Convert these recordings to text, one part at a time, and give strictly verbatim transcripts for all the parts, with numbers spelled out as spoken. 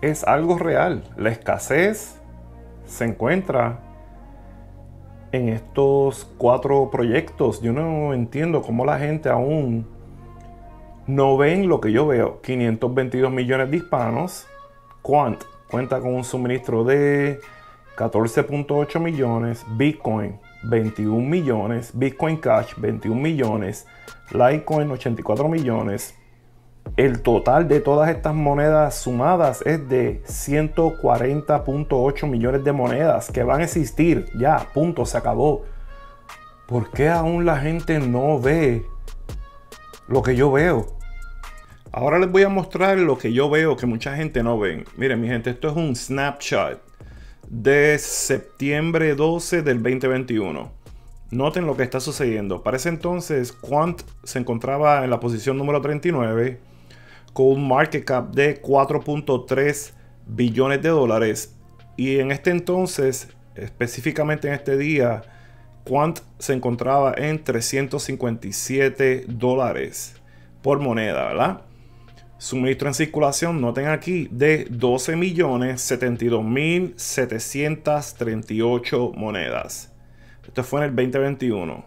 es algo real. La escasez se encuentra en estos cuatro proyectos. Yo no entiendo cómo la gente aún no ven lo que yo veo. quinientos veintidós millones de hispanos. Quant cuenta con un suministro de catorce punto ocho millones. Bitcoin veintiún millones. Bitcoin Cash veintiún millones. Litecoin ochenta y cuatro millones. El total de todas estas monedas sumadas es de ciento cuarenta punto ocho millones de monedas que van a existir. Ya, punto, se acabó. ¿Por qué aún la gente no ve lo que yo veo? Ahora les voy a mostrar lo que yo veo que mucha gente no ve. Miren, mi gente, esto es un snapshot de septiembre doce del veinte veintiuno. Noten lo que está sucediendo. Para ese entonces, Quant se encontraba en la posición número treinta y nueve con un market cap de cuatro punto tres billones de dólares. Y en este entonces, específicamente en este día, Quant se encontraba en trescientos cincuenta y siete dólares por moneda, ¿verdad? Suministro en circulación, noten aquí, de doce millones setenta y dos mil setecientos treinta y ocho monedas. Esto fue en el veinte veintiuno.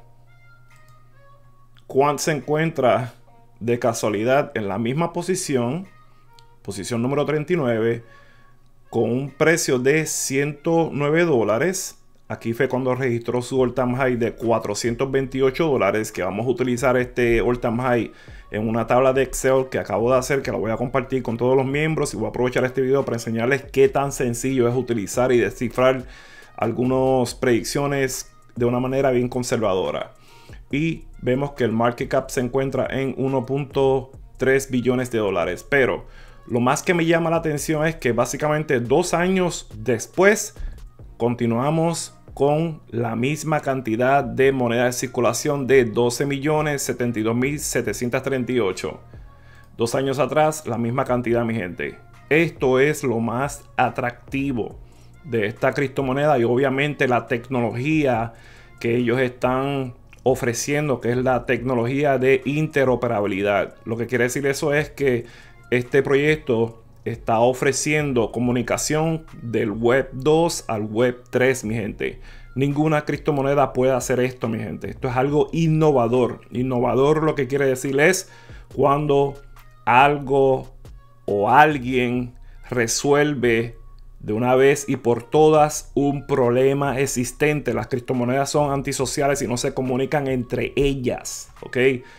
Quant se encuentra de casualidad en la misma posición, posición número treinta y nueve, con un precio de ciento nueve dólares. Aquí fue cuando registró su all-time high de cuatrocientos veintiocho dólares, que vamos a utilizar este all-time high en una tabla de Excel que acabo de hacer, que la voy a compartir con todos los miembros, y voy a aprovechar este video para enseñarles qué tan sencillo es utilizar y descifrar algunas predicciones de una manera bien conservadora. Y vemos que el market cap se encuentra en uno punto tres billones de dólares. Pero lo más que me llama la atención es que básicamente dos años después continuamos con la misma cantidad de moneda de circulación de doce millones setenta y dos mil setecientos treinta y ocho. Dos años atrás, la misma cantidad, mi gente. Esto es lo más atractivo de esta criptomoneda, y obviamente la tecnología que ellos están ofreciendo, que es la tecnología de interoperabilidad. Lo que quiere decir eso es que este proyecto está ofreciendo comunicación del web dos al web tres, mi gente. Ninguna criptomoneda puede hacer esto, mi gente. Esto es algo innovador. Innovador lo que quiere decir es cuando algo o alguien resuelve de una vez y por todas un problema existente. Las criptomonedas son antisociales y no se comunican entre ellas, ¿ok?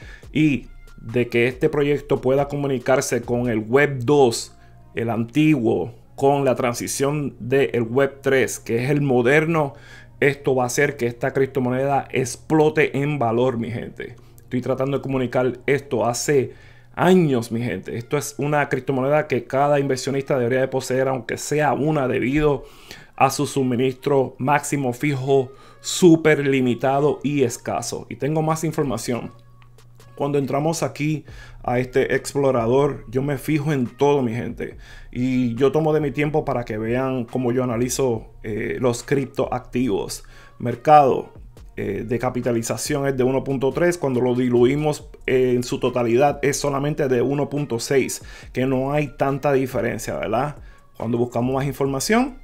Y de que este proyecto pueda comunicarse con el web dos, el antiguo, con la transición del web tres, que es el moderno, esto va a hacer que esta criptomoneda explote en valor, mi gente. Estoy tratando de comunicar esto hace años, mi gente. Esto es una criptomoneda que cada inversionista debería de poseer, aunque sea una, debido a su suministro máximo fijo, súper limitado y escaso. Y tengo más información. Cuando entramos aquí a este explorador, yo me fijo en todo, mi gente. Y yo tomo de mi tiempo para que vean cómo yo analizo eh, los criptoactivos. Mercado eh, de capitalización es de uno punto tres. Cuando lo diluimos eh, en su totalidad es solamente de uno punto seis. Que no hay tanta diferencia, ¿verdad? Cuando buscamos más información,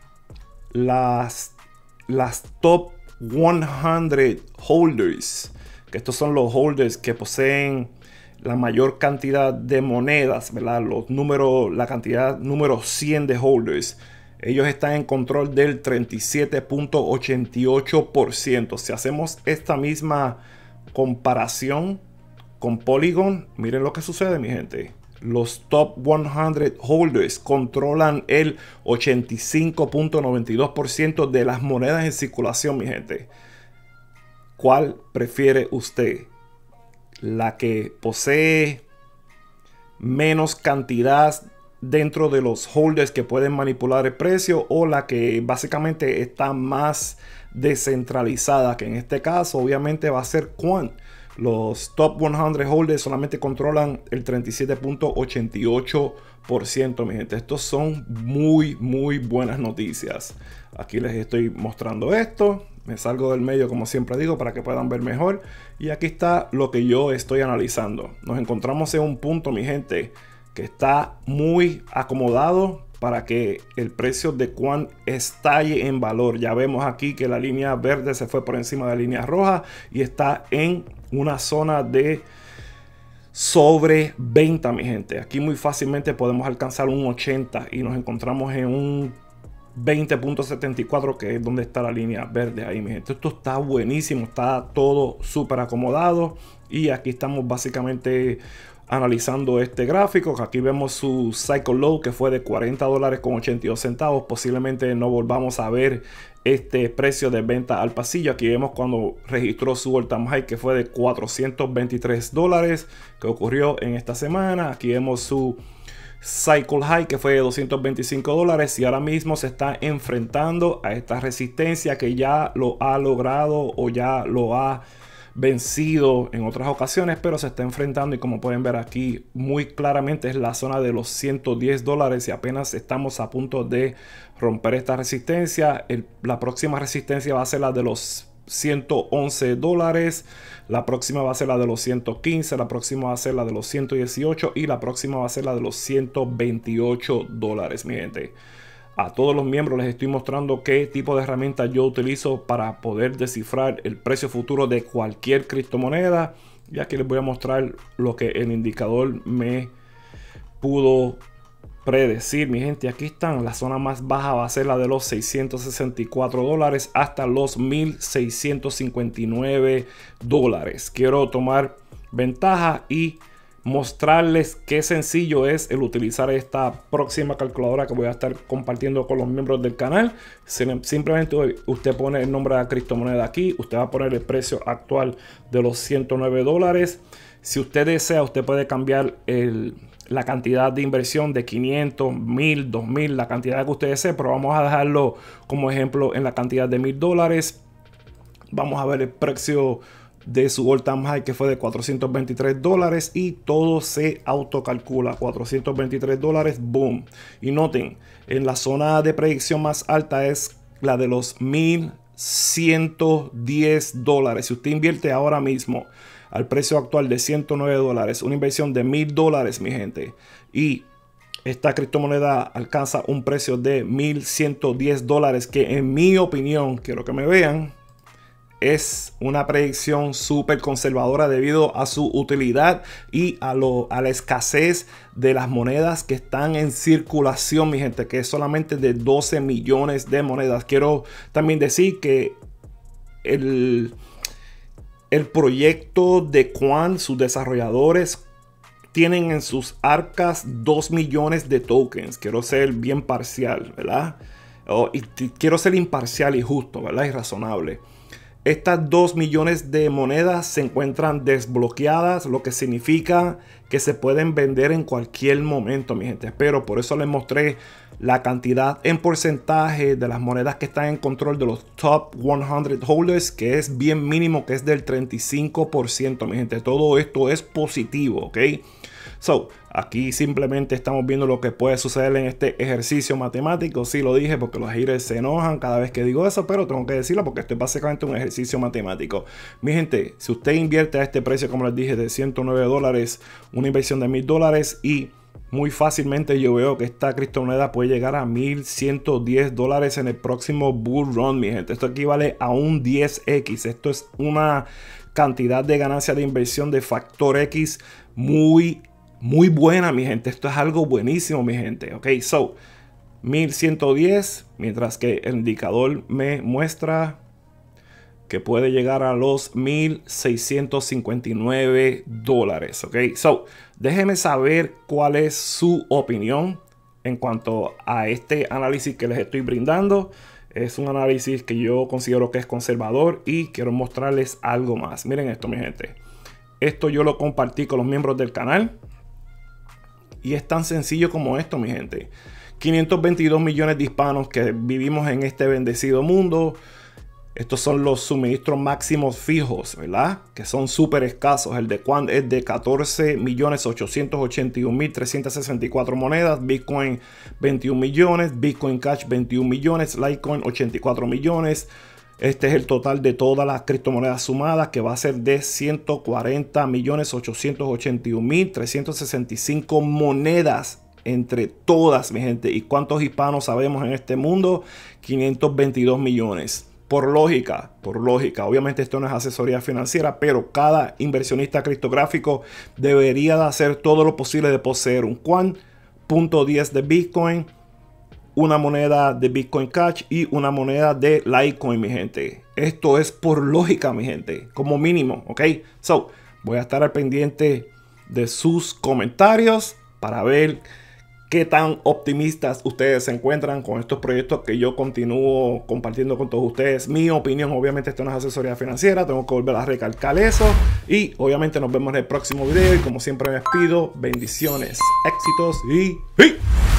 las, las top cien holders, que estos son los holders que poseen la mayor cantidad de monedas, ¿verdad? Los números, la cantidad número cien de holders. Ellos están en control del treinta y siete punto ochenta y ocho por ciento. Si hacemos esta misma comparación con Polygon, miren lo que sucede, mi gente. Los top cien holders controlan el ochenta y cinco punto noventa y dos por ciento de las monedas en circulación, mi gente. ¿Cuál prefiere usted? ¿La que posee menos cantidad dentro de los holders que pueden manipular el precio, o la que básicamente está más descentralizada, que en este caso obviamente va a ser Quant? Los top cien holders solamente controlan el treinta y siete punto ochenta y ocho por ciento, mi gente. Estos son muy muy buenas noticias. Aquí les estoy mostrando esto. Me salgo del medio, como siempre digo, para que puedan ver mejor. Y aquí está lo que yo estoy analizando. Nos encontramos en un punto, mi gente, que está muy acomodado para que el precio de Quan estalle en valor. Ya vemos aquí que la línea verde se fue por encima de la línea roja y está en una zona de sobreventa, mi gente. Aquí muy fácilmente podemos alcanzar un ochenta y nos encontramos en un veinte punto setenta y cuatro, que es donde está la línea verde ahí, mi gente. Esto está buenísimo, está todo súper acomodado y aquí estamos básicamente analizando este gráfico. Aquí vemos su cycle low, que fue de cuarenta dólares con ochenta y dos centavos. Posiblemente no volvamos a ver este precio de venta al pasillo. Aquí vemos cuando registró su all time high, que fue de cuatrocientos veintitrés dólares, que ocurrió en esta semana. Aquí vemos su cycle high, que fue de doscientos veinticinco dólares, y ahora mismo se está enfrentando a esta resistencia que ya lo ha logrado o ya lo ha vencido en otras ocasiones, pero se está enfrentando, y como pueden ver aquí muy claramente es la zona de los ciento diez dólares, y apenas estamos a punto de romper esta resistencia. El, la próxima resistencia va a ser la de los ciento once dólares, la próxima va a ser la de los ciento quince, la próxima va a ser la de los ciento dieciocho y la próxima va a ser la de los ciento veintiocho dólares, mi gente. A todos los miembros les estoy mostrando qué tipo de herramienta yo utilizo para poder descifrar el precio futuro de cualquier criptomoneda, y aquí les voy a mostrar lo que el indicador me pudo predecir, mi gente. Aquí están, la zona más baja va a ser la de los seiscientos sesenta y cuatro dólares hasta los mil seiscientos cincuenta y nueve dólares. Quiero tomar ventaja y mostrarles qué sencillo es el utilizar esta próxima calculadora que voy a estar compartiendo con los miembros del canal. Simplemente usted pone el nombre de la criptomoneda aquí, usted va a poner el precio actual de los ciento nueve dólares. Si usted desea, usted puede cambiar el la cantidad de inversión de quinientos, mil, dos mil, la cantidad que usted desee, pero vamos a dejarlo como ejemplo en la cantidad de mil dólares. Vamos a ver el precio de su all time high, que fue de cuatrocientos veintitrés dólares, y todo se autocalcula. Cuatrocientos veintitrés dólares, boom. Y noten, en la zona de predicción más alta es la de los mil ciento diez dólares. Si usted invierte ahora mismo al precio actual de ciento nueve dólares, una inversión de mil dólares, mi gente, y esta criptomoneda alcanza un precio de mil ciento diez dólares, que en mi opinión, quiero que me vean, es una predicción súper conservadora debido a su utilidad y a, lo, a la escasez de las monedas que están en circulación, mi gente, que es solamente de doce millones de monedas. Quiero también decir que el... El proyecto de Quan, sus desarrolladores tienen en sus arcas dos millones de tokens. Quiero ser bien parcial, ¿verdad? Oh, y quiero ser imparcial y justo, ¿verdad? Y razonable. Estas dos millones de monedas se encuentran desbloqueadas, lo que significa que se pueden vender en cualquier momento, mi gente. Pero por eso les mostré la cantidad en porcentaje de las monedas que están en control de los top cien holders, que es bien mínimo, que es del treinta y cinco por ciento, mi gente. Todo esto es positivo, ¿ok? So, aquí simplemente estamos viendo lo que puede suceder en este ejercicio matemático. Sí lo dije porque los haters se enojan cada vez que digo eso, pero tengo que decirlo porque esto es básicamente un ejercicio matemático. Mi gente, si usted invierte a este precio, como les dije, de ciento nueve dólares, una inversión de mil dólares, y muy fácilmente yo veo que esta criptomoneda puede llegar a mil ciento diez dólares en el próximo bull run, mi gente. Esto equivale a un diez equis. Esto es una cantidad de ganancia de inversión de factor X muy Muy buena, mi gente. Esto es algo buenísimo, mi gente. Ok, so mil ciento diez, mientras que el indicador me muestra que puede llegar a los mil seiscientos cincuenta y nueve dólares. Ok, so déjenme saber cuál es su opinión en cuanto a este análisis que les estoy brindando. Es un análisis que yo considero que es conservador y quiero mostrarles algo más. Miren esto, mi gente. Esto yo lo compartí con los miembros del canal. Y es tan sencillo como esto, mi gente. quinientos veintidós millones de hispanos que vivimos en este bendecido mundo. Estos son los suministros máximos fijos, ¿verdad? Que son súper escasos. El de Quan es de catorce millones ochocientos ochenta y un mil trescientos sesenta y cuatro monedas. Bitcoin veintiún millones. Bitcoin Cash veintiún millones. Litecoin ochenta y cuatro millones. Este es el total de todas las criptomonedas sumadas, que va a ser de ciento cuarenta millones ochocientos ochenta y un mil trescientos sesenta y cinco monedas entre todas, mi gente. ¿Y cuántos hispanos sabemos en este mundo? quinientos veintidós millones. Por lógica, por lógica, obviamente esto no es asesoría financiera, pero cada inversionista criptográfico debería de hacer todo lo posible de poseer un Quan punto diez de Bitcoin, una moneda de Bitcoin Cash y una moneda de Litecoin, mi gente. Esto es por lógica, mi gente, como mínimo, ¿ok? So, voy a estar al pendiente de sus comentarios para ver qué tan optimistas ustedes se encuentran con estos proyectos que yo continúo compartiendo con todos ustedes. Mi opinión, obviamente esto no es asesoría financiera, tengo que volver a recalcar eso. Y obviamente nos vemos en el próximo video y como siempre me despido, bendiciones, éxitos y ¡hey!